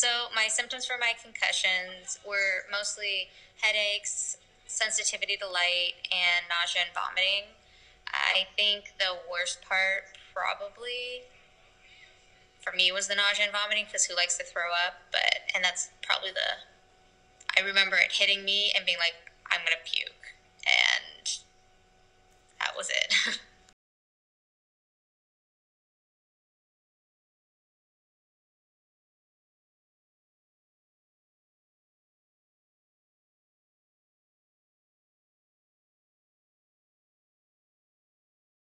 So my symptoms for my concussions were mostly headaches, sensitivity to light, and nausea and vomiting. I think the worst part probably for me was the nausea and vomiting, because who likes to throw up? And that's probably I remember it hitting me and being like, I'm going to puke.